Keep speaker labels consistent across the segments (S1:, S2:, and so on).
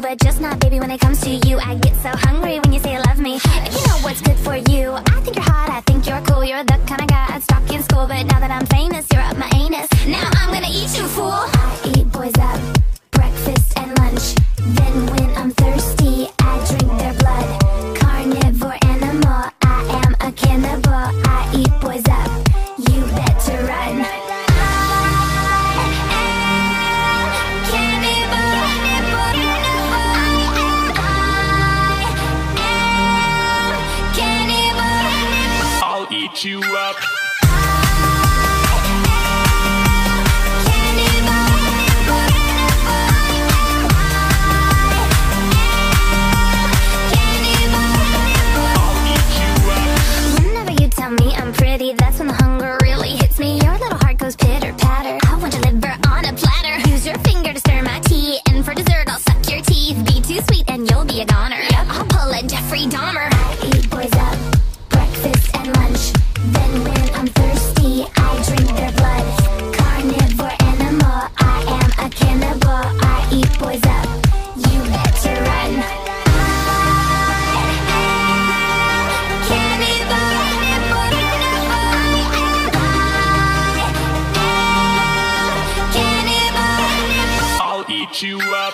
S1: but just not, baby, when it comes to you. I get so hungry when you say you love me. If you know what's good for you, I think you're hot, I think you're cool. You're the kind of guy I'd stalk in school, but now that I'm famous, you're up my anus. Now I'm gonna eat you, fool. I eat boys up, breakfast and lunch. Then when I'm thirsty, I drink their blood. Carnivore animal, I am a cannibal. I eat boys up, you better run.
S2: Eat you up.
S1: Whenever you tell me I'm pretty, that's when the hunger really hits me. Your little heart goes pitter patter. I want your liver on a platter. Use your finger to stir my tea, and for dessert I'll suck your teeth. Be too sweet and you'll be a goner. I'll pull a Jeffrey Dahmer. I eat boys up, breakfast and lunch. Then when I'm thirsty, I drink their blood. Carnivore animal, I am a cannibal. I eat boys up, you better run.
S2: I'll eat you up.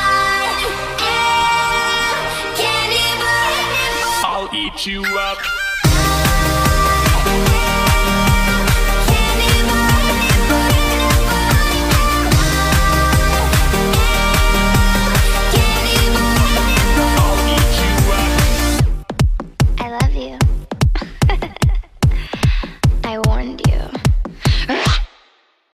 S2: I'll eat you up.